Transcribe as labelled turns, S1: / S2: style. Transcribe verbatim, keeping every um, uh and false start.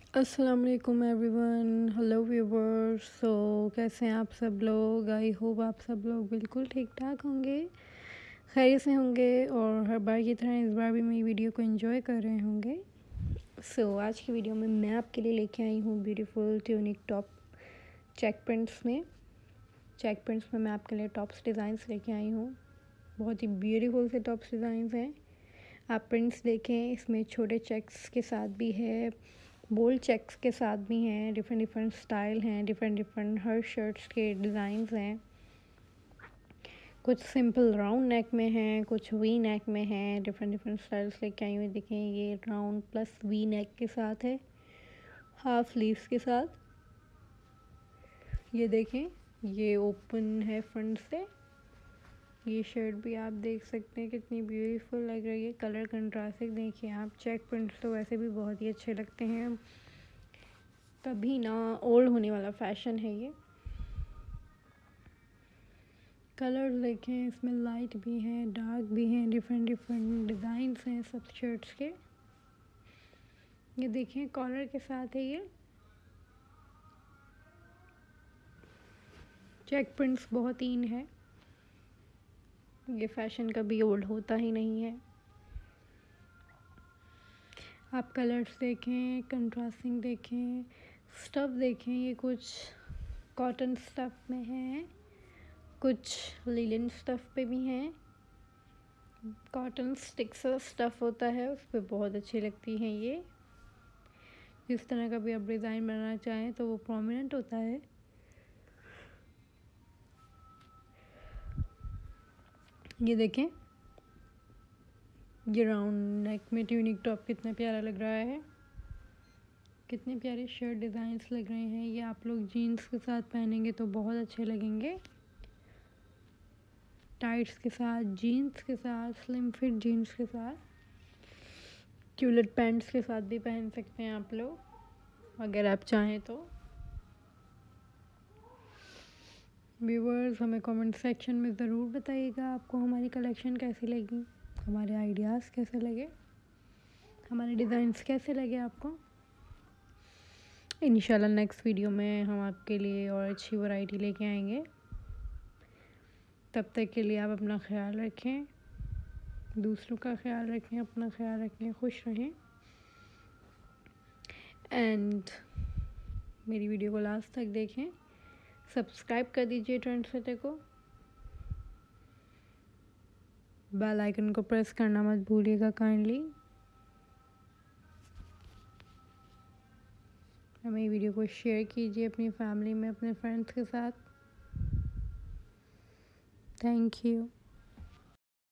S1: अस्सलाम वालेकुम everyone, hello viewers. सो कैसे हैं आप सब लोग? आई होप आप सब लोग बिल्कुल ठीक ठाक होंगे, खैरियत से होंगे और हर बार की तरह इस बार भी मेरी वीडियो को एंजॉय कर रहे होंगे। सो so, आज की वीडियो में मैं आपके लिए लेके आई हूँ beautiful tunic top check prints में। चेक प्रिंट्स में मैं आपके लिए टॉप्स डिज़ाइंस लेके आई हूँ। बहुत ही ब्यूटीफुल से टॉप्स डिज़ाइंस हैं। आप प्रिंट्स देखें, इसमें छोटे चेक्स के साथ भी है, बोल्ड चेक्स के साथ भी हैं, डिफरेंट डिफरेंट स्टाइल हैं, डिफरेंट डिफरेंट हर शर्ट्स के डिज़ाइंस हैं। कुछ सिंपल राउंड नेक में हैं, कुछ वी नेक में हैं, डिफरेंट डिफरेंट स्टाइल्स लेके आई हुई। देखें, ये राउंड प्लस वी नेक के साथ है, हाफ स्लीव्स के साथ। ये देखें, ये ओपन है फ्रंट से। ये शर्ट भी आप देख सकते हैं कितनी ब्यूटीफुल लग रही है, कलर कंट्रास्टिंग। देखिए आप, चेक प्रिंट्स तो वैसे भी बहुत ही अच्छे लगते हैं, कभी ना ओल्ड होने वाला फैशन है ये। कलर देखें, इसमें लाइट भी हैं, डार्क भी हैं, डिफरेंट डिफरेंट डिज़ाइंस हैं सब शर्ट्स के। ये देखें, कॉलर के साथ है ये। चेक प्रिंट्स बहुत इन है, ये फैशन कभी ओल्ड होता ही नहीं है। आप कलर्स देखें, कंट्रास्टिंग देखें, स्टफ़ देखें। ये कुछ कॉटन स्टफ़ में है, कुछ लिनन स्टफ़ पे भी हैं। कॉटन स्टिक्स स्टफ़ होता है, उस पर बहुत अच्छी लगती हैं ये। जिस तरह का भी आप डिज़ाइन बनाना चाहें तो वो प्रोमिनेंट होता है। ये देखें, ये राउंड नेक में ट्यूनिक टॉप कितना प्यारा लग रहा है, कितने प्यारे शर्ट डिज़ाइंस लग रहे हैं। ये आप लोग जीन्स के साथ पहनेंगे तो बहुत अच्छे लगेंगे, टाइट्स के साथ, जीन्स के साथ, स्लिम फिट जीन्स के साथ, क्यूलेट पैंट्स के साथ भी पहन सकते हैं आप लोग अगर आप चाहें तो। व्यूवर्स, हमें कमेंट सेक्शन में ज़रूर बताइएगा आपको हमारी कलेक्शन कैसी लगी, हमारे आइडियाज़ कैसे लगे, हमारे डिज़ाइंस कैसे लगे आपको। इंशाल्लाह नेक्स्ट वीडियो में हम आपके लिए और अच्छी वैरायटी लेके आएंगे। तब तक के लिए आप अपना ख्याल रखें, दूसरों का ख्याल रखें, अपना ख्याल रखें, खुश रहें। एंड मेरी वीडियो को लास्ट तक देखें, सब्सक्राइब कर दीजिए ट्रेंड सेटर को, बेल आइकन को प्रेस करना मत भूलिएगा काइंडली। हमें वीडियो को शेयर कीजिए अपनी फैमिली में, अपने फ्रेंड्स के साथ। Thank you.